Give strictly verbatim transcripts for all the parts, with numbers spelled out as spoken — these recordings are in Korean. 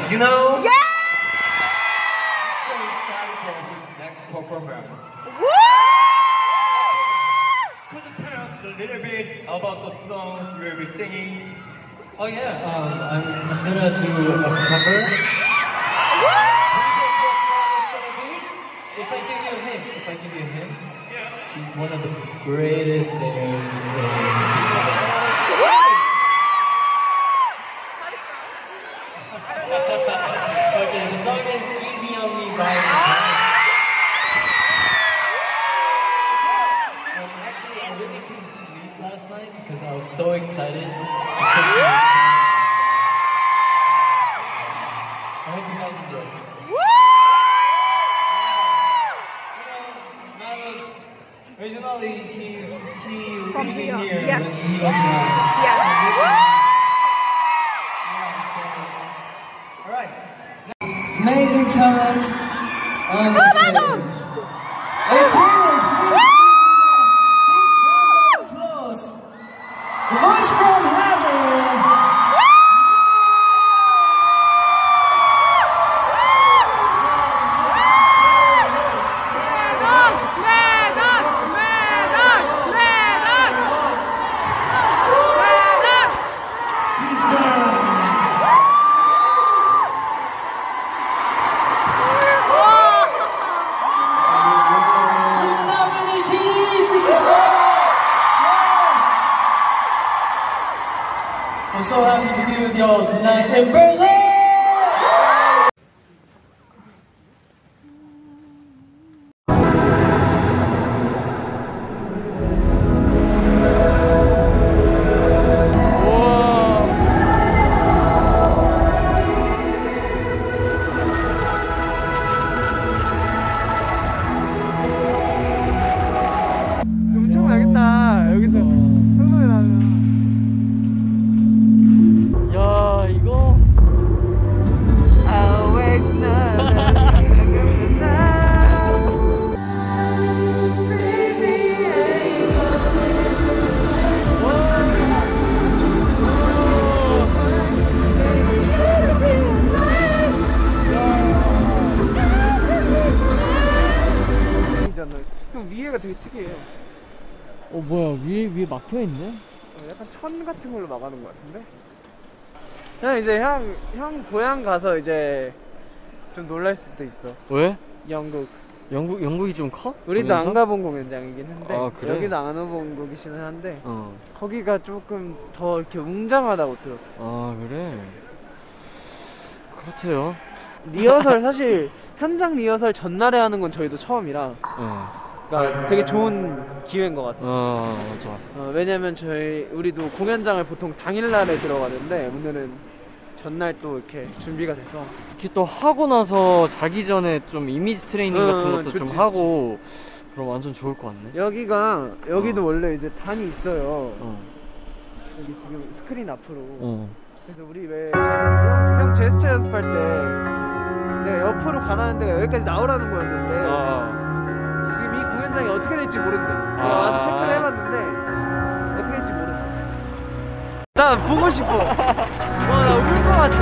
you know? Yeah! I'm so excited for his next performance. Woo! Could you tell us a little bit about the songs you will be singing? Oh yeah, um, I'm, I'm gonna do a cover. If I give you a hint, if I give you a hint, Yeah. he's one of the greatest singers in the Okay, the song is Easy on Me by um, Actually, I really couldn't sleep last night because I was so excited. Just thinking of- I hope you guys enjoy. Originally, he's he From lived here. here Yes. when he was young. Yes. Yeah, so, all right. Amazing talent on the stage. Hey, please, please give a big round of applause. The voice from heaven. I'm so happy to be with y'all tonight in Berlin! 엄청 나겠다. 여기서 흥분이 나면. 야, 이거 Always know. 좀 위에가 되게 특이해요. 어 뭐야 위에 위에 막혀 있네? 어, 약간 천 같은 걸로 막아놓은 것 같은데? 형 이제 형, 형 고향 가서 이제 좀 놀랄 수도 있어. 왜? 영국. 영국 영국이 좀 커? 우리도 보면서? 안 가본 공연장이긴 한데 아, 그래? 여기도 안 가본 곳이긴 한데 어. 거기가 조금 더 이렇게 웅장하다고 들었어. 아 그래. 그렇대요. 리허설 사실 현장 리허설 전날에 하는 건 저희도 처음이라 어. 그러니까 되게 좋은 기회인 것 같아요. 어 맞아. 어, 왜냐면 저희 우리도 공연장을 보통 당일날에 들어가는데 오늘은 전날 또 이렇게 준비가 돼서 이렇게 또 하고 나서 자기 전에 좀 이미지 트레이닝 어, 같은 것도 좋지, 좀 좋지. 하고 그럼 완전 좋을 것 같네. 여기가 여기도 어. 원래 이제 단이 있어요. 어. 여기 지금 스크린 앞으로. 어. 그래서 우리 왜 형, 형 제스처 연습할 때 내가 옆으로 가라는 데가 여기까지 나오라는 거였는데 아. 지금 이 공연장이 어떻게 될지 모른대. 내가 아. 와서 체크를 해봤는데 어떻게 될지 모른대. 나 보고 싶어. 와, 나 울 것 같아.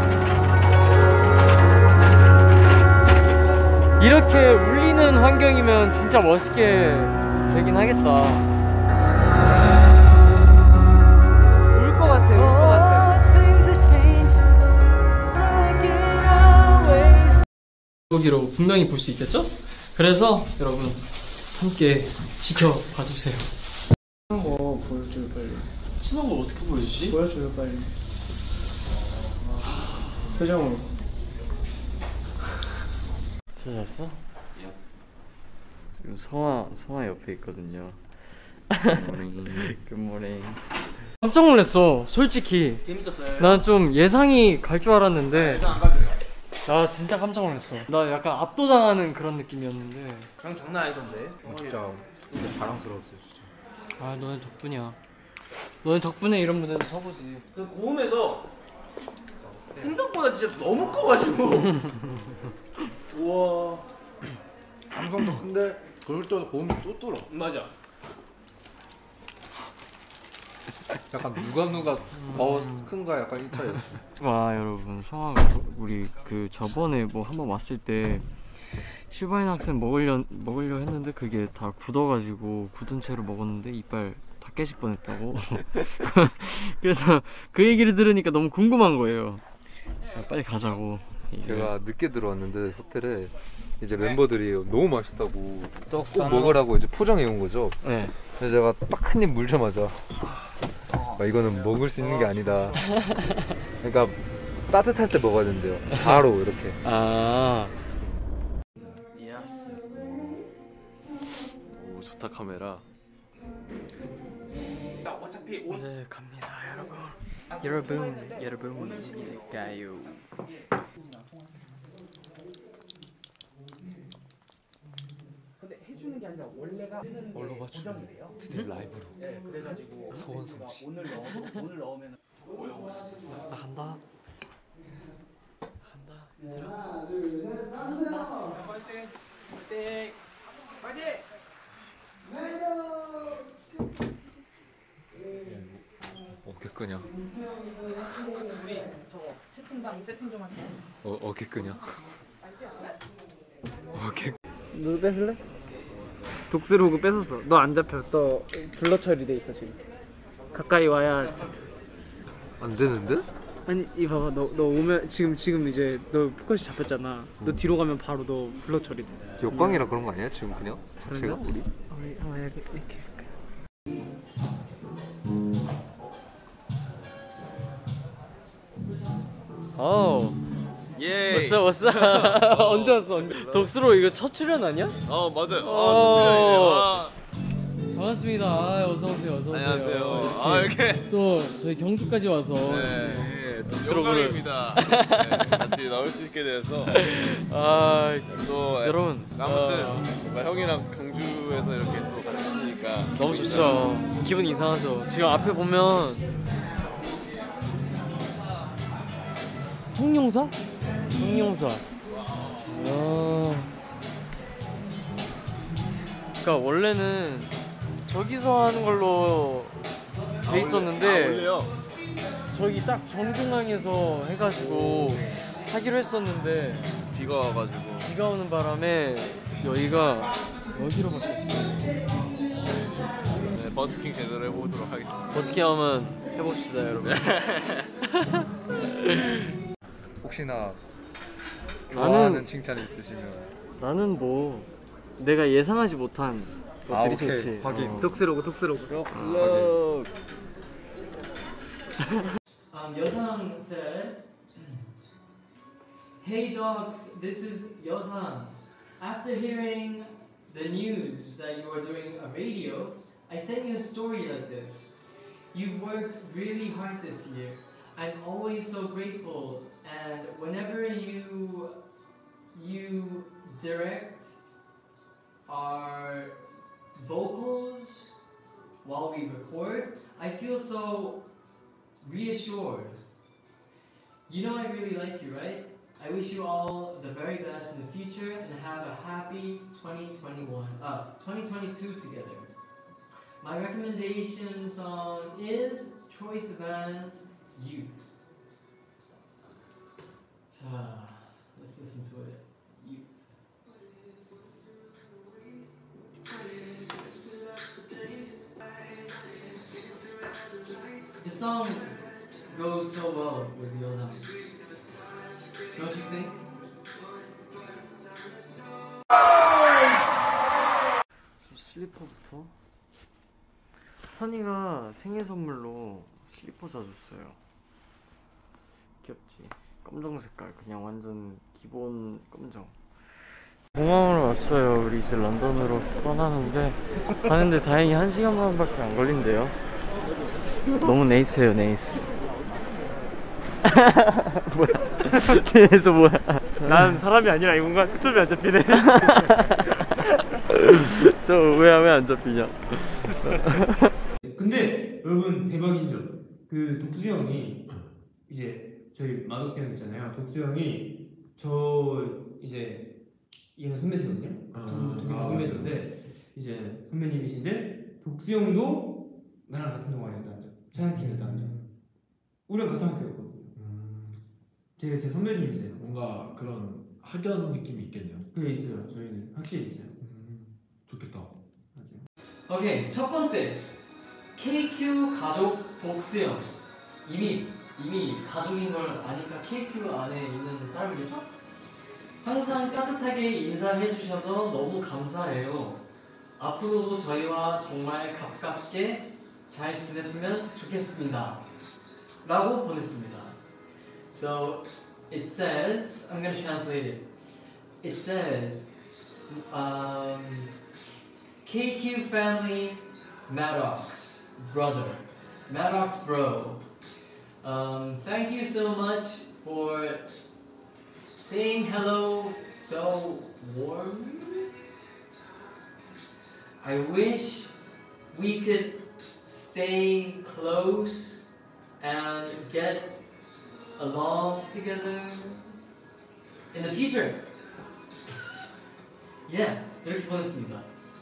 이렇게 울리는 환경이면 진짜 멋있게 되긴 하겠다. 울 것 같아. 울 것 같아. 여기로 분명히 볼 수 있겠죠? 그래서 여러분 함께 지켜봐 주세요. 친한 거 보여줘요 빨리. 친한 걸 어떻게 보여주지? 보여줘요 빨리. 표정으로. 찾았어? 지금 성화 성화 옆에 있거든요. 굿모닝. 깜짝 놀랐어. 솔직히. 재밌었어요. 난 좀 예상이 갈 줄 알았는데. 안 가져요. 나 진짜 깜짝 놀랐어. 나 약간 압도당하는 그런 느낌이었는데. 형 장난 아니던데. 어, 진짜 진짜 자랑스러웠어요 진짜. 아 너네 덕분이야. 너네 덕분에 이런 무대에서 서보지. 그 고음에서 생각보다 진짜 너무 커가지고. 우와. 감성도 큰데 그걸 또 고음이 또 뚫어. 맞아. 약간 누가 누가 더 큰가 약간 일 차였어. 와 여러분 성화가 우리 그 저번에 뭐 한번 왔을 때 슈바인 학생 먹으려 먹으려 했는데 그게 다 굳어가지고 굳은 채로 먹었는데 이빨 다 깨질 뻔했다고. 그래서 그 얘기를 들으니까 너무 궁금한 거예요. 자, 빨리 가자고. 제가 늦게 들어왔는데 호텔에 이제 멤버들이 너무 맛있다고 꼭 먹으라고 이제 포장해 온 거죠. 네. 그래서 제가 딱 한 입 물자마자 아, 이거는 먹을 수 있는 게 아니다. 그러니까 따뜻할 때 먹어야 된대요. 바로 이렇게. 아. 예스. 오 좋다 카메라. 이제 갑니다 여러분. 여러분 여러분 이제 가요. 근데 해주는 게 아니라 원래가 얼로 맞추는 드디어 라이브로. 네, 그래가지고 서원성 씨. 오늘 넣어 오늘 넣으면 나 간다. 간다. 얘들아. 하나 둘셋 남세요 파이팅 파이팅 파이팅 어깨 끄냐? 우리 저거 채팅방 세팅 좀 할게. 어 어깨 끄냐? 어깨. 너 뺏을래? 독스로그 뺏었어. 너 안 잡혀. 너 블러 처리돼 있어 지금. 가까이 와야. 안 되는데? 아니 이 봐봐. 너 너 오면 지금 지금 이제 너 포커스 잡혔잖아. 너 뒤로 가면 바로 너 블러 처리돼. 역광이라 그런 거 아니야 지금 그냥 자체가 그런가? 우리? 어, 어 이렇게 이렇게. 어. 예. 왔어 왔어. 언제 왔어 언제? 독수로 이거 첫 출연 아니야? 어 맞아요. 어. 아, 반갑습니다. 아, 어서 오세요. 어서 오세요. 안녕하세요. 이렇게 아 이렇게. 또 저희 경주까지 와서 네. 독수로그를. 영광입니다. 네, 같이 나올 수 있게 돼서 아 또 여러분 아무튼 어, 뭐 형이랑 경주에서 이렇게 또 같이 있으니까 너무 좋죠. 기분 이상하죠. 지금 앞에 보면 황룡사? 황룡사. 아. 그러니까 원래는 저기서 하는 걸로 돼 있었는데 아, 원래요? 저기 딱 정중앙에서 해가지고 하기로 했었는데 비가 와가지고 비가 오는 바람에 여기가 여기로 바뀌었어요. 네, 버스킹 제대로 해보도록 하겠습니다. 버스킹 한번 해봅시다 여러분. 혹시나 나는- 좋아하는 칭찬이 있으시면 나는 뭐 내가 예상하지 못한 아, 것들이 오케이. 좋지. 확인. 어. 독스로그 독스로그. 독스로그. Um, Yosan said, "Hey dogs, this is Yosan. After hearing the news that you are doing a radio, I sent you a story like this. You've worked really hard this year. I'm always so grateful, and whenever you you direct our vocals while we record, I feel so reassured. You know I really like you, right? I wish you all the very best in the future and have a happy twenty twenty-one, uh, twenty twenty-two together. My recommendation song is Troye Sivan's Youth. 자, let's listen to it. Youth. This song goes so well with Yosan. Don't you think? 슬리퍼부터 선이가 생일 선물로 슬리퍼 사줬어요. 귀엽지? 검정 색깔 그냥 완전 기본 검정. 공항으로 왔어요. 우리 이제 런던으로 떠나는데 가는데 다행히 한 시간 반밖에 안 걸린대요. 너무 네이스해요 네이스. 뭐야? 뒤에서 뭐야? 난 사람이 아니라 이건가? 초점이 안 잡히네. 저 왜 왜 안 잡히냐? 근데 여러분 대박인 점, 그 독수 형이 이제 저희 마덕수 형 있잖아요. 독수 형이 저 이제 얘는 선배시거든요. 두두두 아, 선배신데 이제 선배님이신데 독수 형도 나랑 같은 동아리였다. 차양팀이었다는요. 우리랑 같은 학교였거든요. 되게 제 선배님이세요. 뭔가 그런 학연 느낌이 있겠네요. 그게 있어요. 저희는 확실히 있어요. 좋겠다. 맞아요. 오케이, 첫 번째 케이큐 가족 독수형. 이미 이미 가족인 걸 아니까 케이큐 안에 있는 사람이겠죠? 항상 따뜻하게 인사해 주셔서 너무 감사해요. 앞으로도 저희와 정말 가깝게 잘 지냈으면 좋겠습니다. 라고 보냈습니다. So it says, I'm gonna translate it. It says, um, K Q family, Maddox brother, Maddox bro. Um, thank you so much for saying hello so warm. I wish we could stay close and get along together in the future. Yeah, 이렇게 보냈습니다.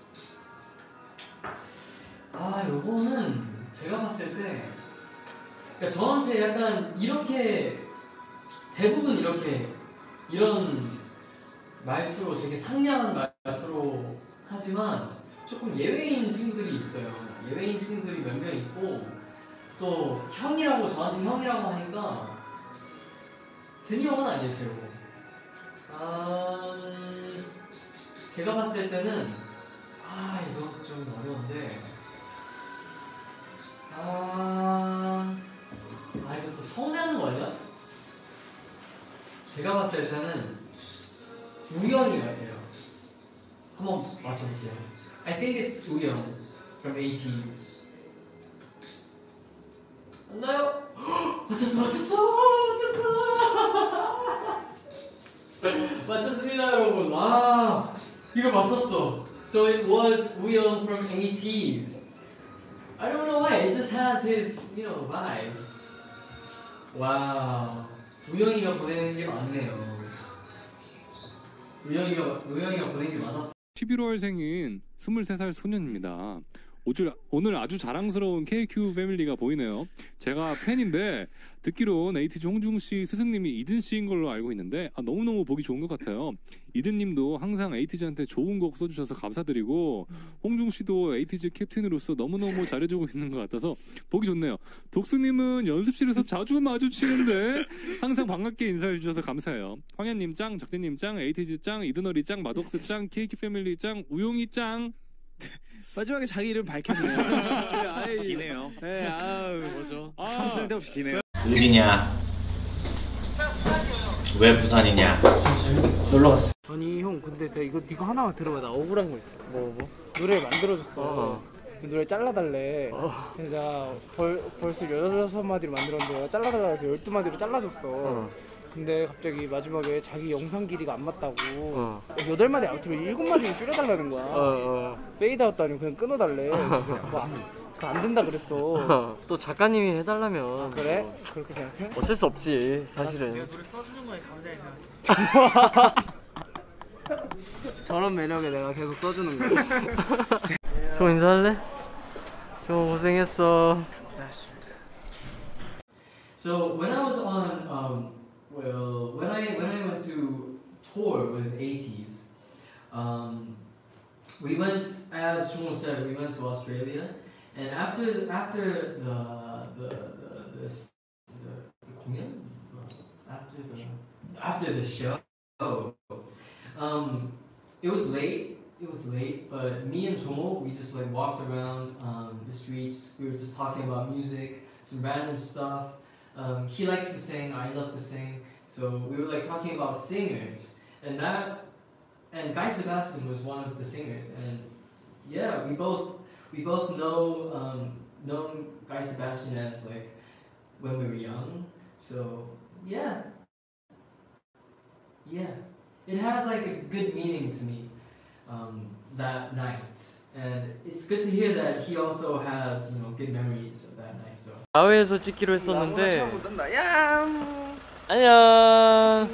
아, 요거는 제가 봤을 때 그러니까 저한테 약간 이렇게 대부분 이렇게 이런 말투로 되게 상냥한 말투로 하지만 조금 예외인 친구들이 있어요. 예외인 친구들이 몇 명 있고 또 형이라고 저한테 형이라고 하니까 드니 형은 아닐 테고 음, 제가 봤을 때는 아 이거 좀 어려운데 아, 아 이거 또 서운해하는 거 아니야? 제가 봤을 때는 우영이 같아요. 한번 맞춰볼게요. I think it's 우영 from 에이티즈. 맞나요? 맞췄어, 맞췄어, 맞췄어. 맞췄습니다, 여러분. 와, 이거 맞췄어. So it was 우영 from 에이티즈. I don't know why. It just has his, you know, vibe. 와우. 우영이가 보내는 게 맞네요. 우영이가 우영이가 보낸 게 맞았어. 십일월생인 스물세 살 소년입니다. 오늘, 오늘 아주 자랑스러운 케이큐 패밀리가 보이네요. 제가 팬인데 듣기론 에이티즈 홍중씨 스승님이 이든씨인 걸로 알고 있는데 아, 너무너무 보기 좋은 것 같아요. 이든님도 항상 에이티즈한테 좋은 곡 써주셔서 감사드리고 홍중씨도 에이티즈 캡틴으로서 너무너무 잘해주고 있는 것 같아서 보기 좋네요. 독수님은 연습실에서 자주 마주치는데 항상 반갑게 인사해주셔서 감사해요. 황현님 짱, 적대님 짱, 에이티즈 짱, 이든어리 짱, 마독스 짱, 케이큐 패밀리 짱, 우용이 짱. 마지막에 자기 이름 밝혔네요. 아이, 기네요. 네, 아우 뭐죠? 참 쓸데없이 기네요. 어디냐? 왜 부산이냐? 놀러 갔어. 아니 형 근데 내가 이거 이거 하나만 들어봐. 나 억울한 거 있어. 뭐 뭐? 노래 만들어줬어. 어. 그 노래 잘라달래. 어. 그래서 내가 벌, 벌써 열여섯 마디로 만들었는데 내가 잘라달라 해서 열두 마디로 잘라줬어. 어. 근데 갑자기 마지막에 자기 영상 길이가 안 맞다고 어. 여덟 마디 아웃트로 일곱 마디로 줄여달라는 거야. 어, 어. 페이드아웃도 아니고 그냥 끊어달래. 뭐 안, 안 된다 그랬어. 어, 또 작가님이 해달라면 아, 그래? 뭐. 그렇게 생각해? 어쩔 수 없지 사실은. 내가 노래 써주는 거에 감사히 생각해. 저런 매력에 내가 계속 써주는 거야. 저 인사할래? 저 고생했어. So when I was on, um, well, when I when I went to tour with eighties, um, we went, as Jungwoo said, we went to Australia, and after after the the the the, the 공연, after the after the show, um, it was late. It was late, but me and Jungwoo, we just like walked around um, the streets. We were just talking about music, some random stuff. Um, he likes to sing, I love to sing, so we were like talking about singers, and that, and Guy Sebastian was one of the singers, and yeah, we both we both know um, known Guy Sebastian as like when we were young, so yeah, yeah, it has like a good meaning to me um, that night. And it's good to hear that he also has, you know, good memories of that night. So. 야외에서 찍기로 했었는데. 안녕.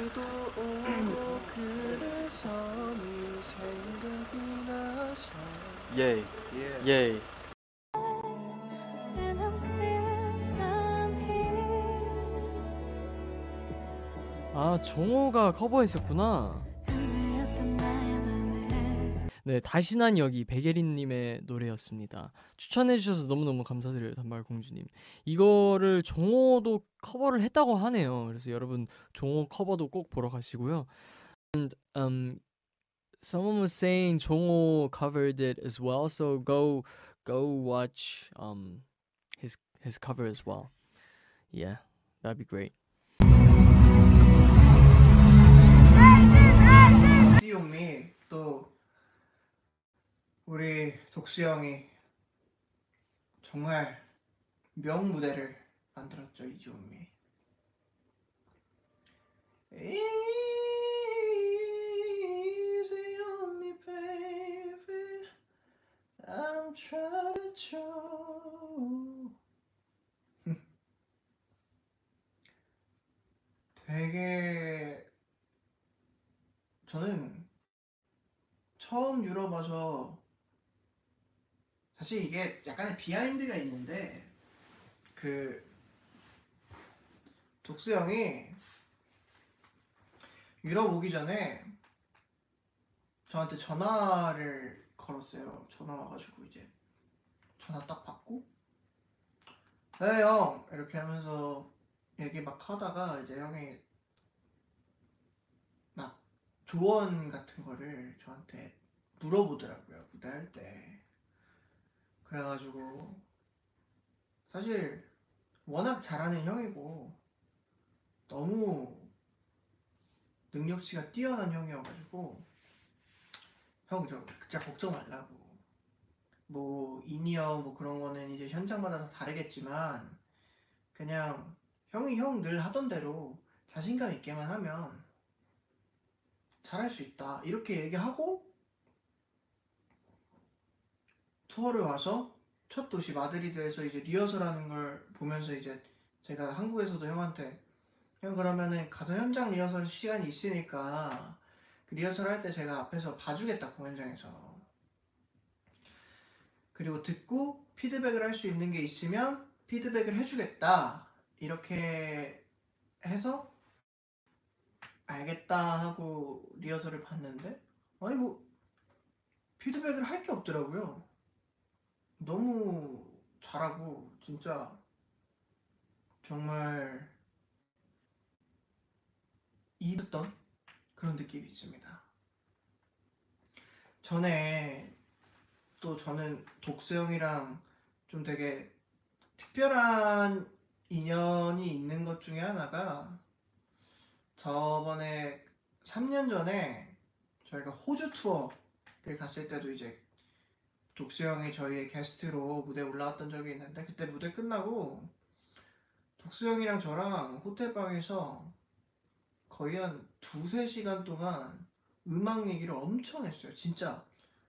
예이. 예이. 아 종호가 커버했었구나. 네, 다시 난 여기 백예린님의 노래였습니다. 추천해주셔서 너무너무 감사드려요, 단발공주님. 이거를 종호도 커버를 했다고 하네요. 그래서 여러분 종호 커버도 꼭 보러 가시고요. And um, someone was saying 종호 covered it as well, so go go watch um his his cover as well. Yeah, that'd be great. 이지용미 또 우리 독수 형이 정말 명 무대를 만들었죠. 이지용미. Easy on me, baby. I'm trying to show. 되게 저는 처음 유럽 와서 사실 이게 약간의 비하인드가 있는데 그 독수 형이 유럽 오기 전에 저한테 전화를 걸었어요. 전화 와가지고 이제 전화 딱 받고 네 형 이렇게 하면서 얘기 막 하다가 이제 형이 막 조언 같은 거를 저한테 물어보더라고요. 무대할 때. 그래가지고 사실 워낙 잘하는 형이고 너무 능력치가 뛰어난 형이어가지고 형 저 진짜 걱정 말라고. 뭐 인이어 뭐 그런 거는 이제 현장마다 다 다르겠지만 그냥 형이 형 늘 하던 대로 자신감 있게만 하면 잘할 수 있다 이렇게 얘기하고 투어를 와서 첫 도시 마드리드에서 이제 리허설하는 걸 보면서 이제 제가 한국에서도 형한테 형 그러면은 가서 현장 리허설 시간이 있으니까 그 리허설 할 때 제가 앞에서 봐주겠다 공연장에서. 그리고 듣고 피드백을 할 수 있는 게 있으면 피드백을 해주겠다 이렇게 해서 알겠다 하고 리허설을 봤는데 아니 뭐 피드백을 할 게 없더라고요. 너무 잘하고 진짜 정말 입었던 그런 느낌이 있습니다. 전에 또 저는 독수 형이랑 좀 되게 특별한 인연이 있는 것 중에 하나가 저번에 삼 년 전에 저희가 호주 투어를 갔을 때도 이제 독수 형이 저희의 게스트로 무대에 올라왔던 적이 있는데 그때 무대 끝나고 독수 형이랑 저랑 호텔방에서 거의 한 두세 시간 동안 음악 얘기를 엄청 했어요. 진짜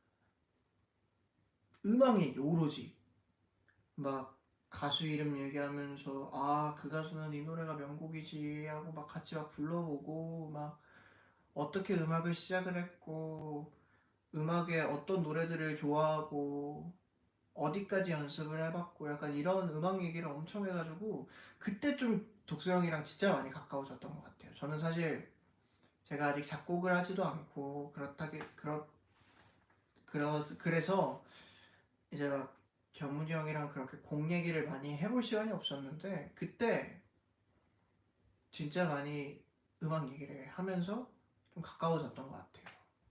음악 얘기 오로지 막 가수 이름 얘기하면서 아 그 가수는 이 노래가 명곡이지 하고 막 같이 막 불러보고 막 어떻게 음악을 시작을 했고 음악의 어떤 노래들을 좋아하고 어디까지 연습을 해봤고 약간 이런 음악 얘기를 엄청 해가지고 그때 좀 독수 형이랑 진짜 많이 가까워졌던 것 같아요. 저는 사실 제가 아직 작곡을 하지도 않고 그렇다게 그렇 그러, 그래서 이제 막 경문이 형이랑 그렇게 곡 얘기를 많이 해볼 시간이 없었는데 그때 진짜 많이 음악 얘기를 하면서 좀 가까워졌던 것 같아요.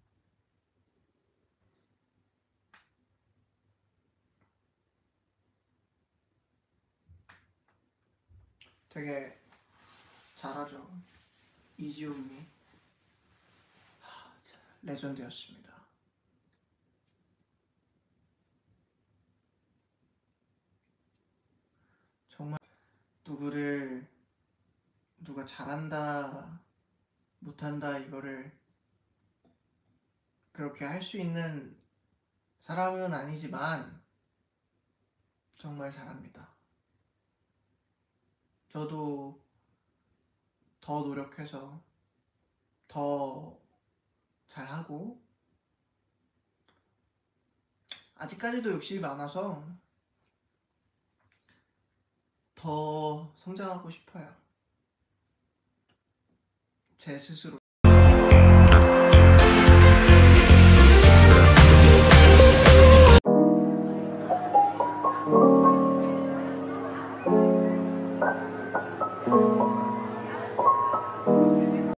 되게 잘하죠. 이지훈이 레전드였습니다. 정말 누구를 누가 잘한다 못한다 이거를 그렇게 할 수 있는 사람은 아니지만 정말 잘합니다. 저도 더 노력해서 더 잘하고 아직까지도 욕심이 많아서 더 성장하고 싶어요. 제 스스로